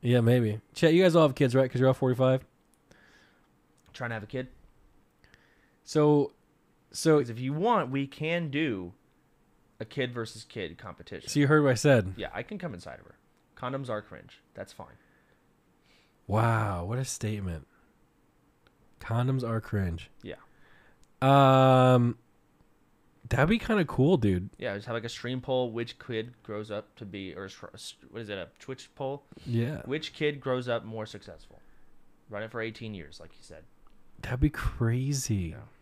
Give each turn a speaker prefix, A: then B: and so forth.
A: Yeah, maybe. Chet, you guys all have kids, right? Because you're all 45.
B: Trying to have a kid.
A: So
B: Because if you want, we can do a kid versus kid competition.
A: you heard what I said.
B: Yeah, I can come inside of her. Condoms are cringe. That's fine.
A: Wow, what a statement. Condoms are cringe.
B: Yeah.
A: That'd be kind of cool, dude.
B: Yeah, just have like a stream poll. Which kid grows up to be, or what is it, a Twitch poll?
A: Yeah.
B: Which kid grows up more successful? Run it for 18 years, like you said.
A: That'd be crazy.
B: Yeah.